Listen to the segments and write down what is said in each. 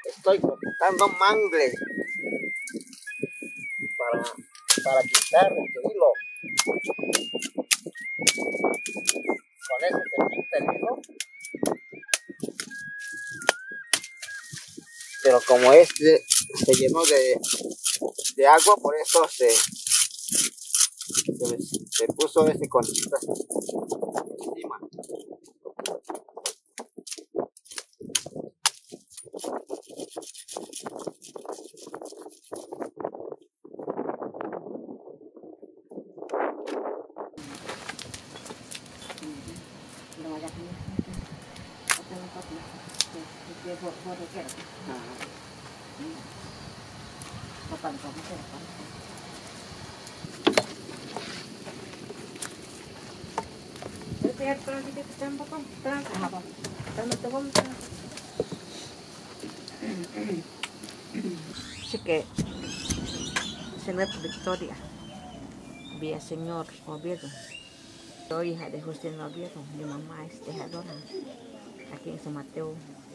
Estoy cortando mangle para quitar el hilo. Con ese se quita el hilo. Pero como este se llenó de agua, por eso se puso este con encima. Así que, señor Victoria, Villaseñor Oviedo, soy hija de Justino Oviedo, mi mamá es tejadora, aquí en San Mateo.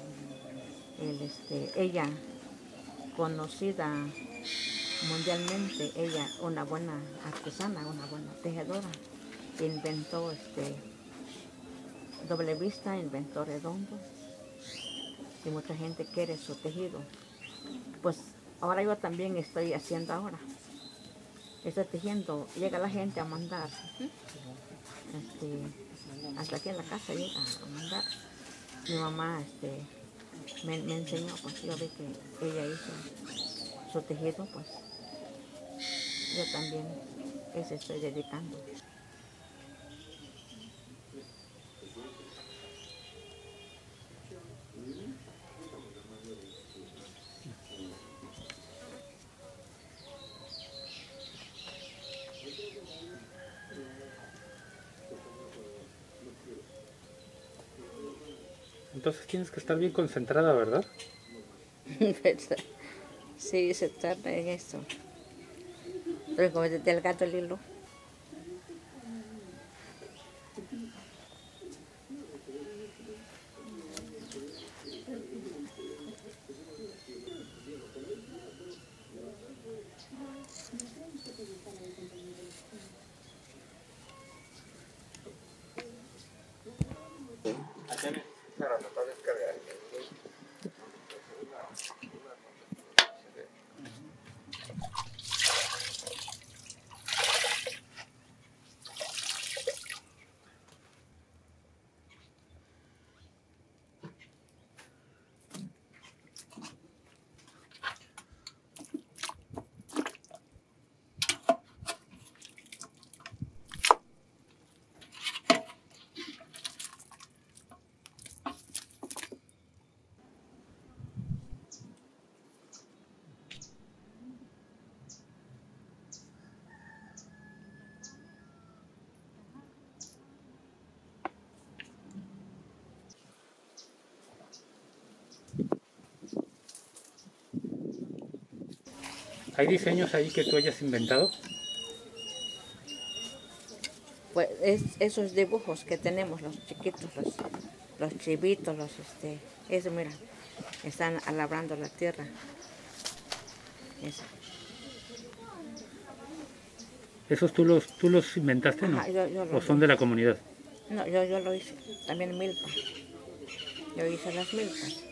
Ella, conocida mundialmente, ella una buena artesana, una buena tejedora, inventó doble vista, inventó redondo, y mucha gente quiere su tejido. Pues ahora yo también estoy haciendo ahora. Estoy tejiendo, llega la gente a mandar. Hasta aquí en la casa llega a mandar. Mi mamá me enseñó, pues yo vi que ella hizo su tejido, pues yo también estoy dedicando. Entonces tienes que estar bien concentrada, ¿verdad? Sí, se trata en esto. Entonces, como del gato el hilo. ¿Hay diseños ahí que tú hayas inventado? Pues esos dibujos que tenemos, los chiquitos, los chivitos, eso mira, están labrando la tierra. Eso. ¿Esos tú los inventaste, no? Ajá, yo ¿O son de la comunidad? No, yo lo hice, también milpa. Yo hice las milpas.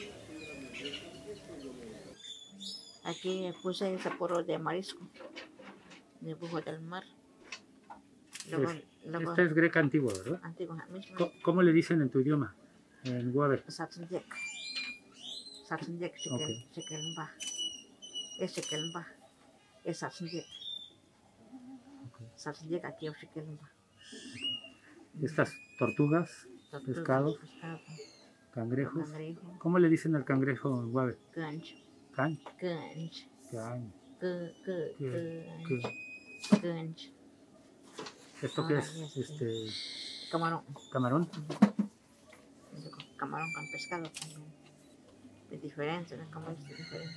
Aquí puse ese poro de marisco, dibujo del mar. Luego, Esta es greca antigua, ¿verdad? Antigua, mismo. ¿Cómo le dicen en tu idioma? En Guave. Saxenjek. Saxenjek, Shekelmba. Es Shekelmba. Es Saxenjek. Saxenjek aquí es Shekelmba. Estas tortugas, pescados, cangrejos. ¿Cómo le dicen al cangrejo en Guave? Ganch. ¿Canch? Ganch. Ganch. ¿Esto qué es? Camarón. ¿Camarón? Camarón con pescado también. Es diferente, ¿no? Como es diferente.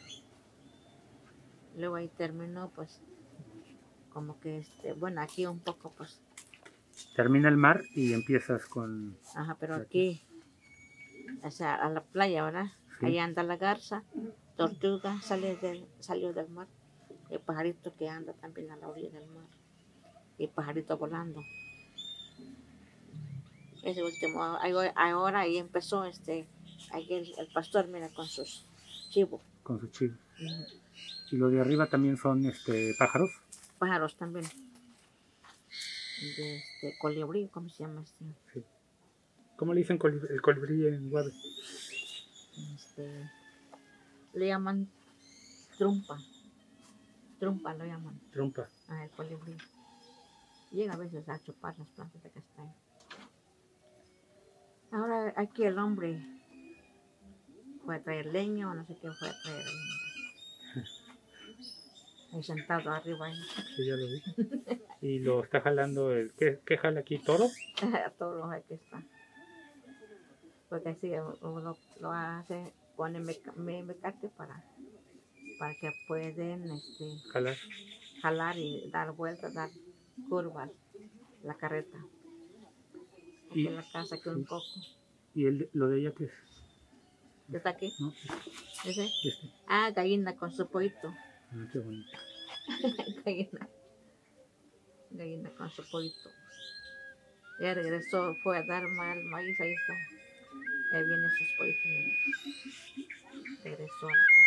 Luego ahí terminó, pues, como que bueno, aquí un poco, pues. Termina el mar y empiezas con... Ajá, pero aquí, o sea, a la playa, ¿verdad? Sí. Ahí anda la garza, tortuga salió del mar, el pajarito que anda también a la orilla del mar, y pajarito volando. Ese último, ahora ahí empezó ahí el pastor, mira, con sus chivos. Con sus chivos. Ujú. Y lo de arriba también son pájaros. Pájaros también. De colibrí, ¿cómo se llama este? Sí. ¿Cómo le dicen el colibrí en Guave? Le llaman trumpa. Trumpa lo llaman. Trompa. El colibrí. Llega a veces a chupar las plantas de castaño. Ahora aquí el hombre fue a traer leña o no sé qué fue a traer ahí sentado arriba. Sí, ya lo vi. Y lo está jalando ¿qué jala aquí? ¿Toro? Todos los aquí están. Porque así uno lo hace, pone mecate para que pueden jalar y dar vueltas, dar curvas la carreta. Aquí en la casa que un coco. ¿Y lo de ella qué es? ¿Qué está aquí? ¿No? ¿Ese? Este. Gallina con su pollito. Qué bonito. Gallina con su pollito. Ya regresó, fue a dar maíz, ahí está. Ahí vienen sus pollitos. Regresó a la casa.